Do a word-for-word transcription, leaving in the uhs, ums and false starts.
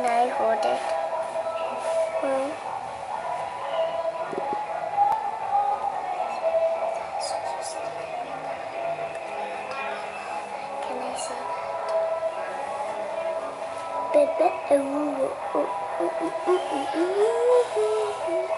Can I hold it? Hmm. Can I see that? Baby, ooh, ooh, ooh, ooh, ooh, ooh, ooh.